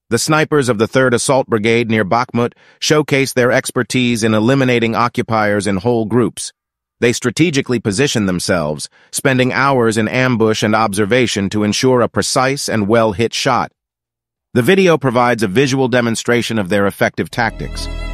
The snipers of the Third Assault Brigade near Bakhmut showcase their expertise in eliminating occupiers in whole groups. They strategically position themselves, spending hours in ambush and observation to ensure a precise and well-hit shot. The video provides a visual demonstration of their effective tactics.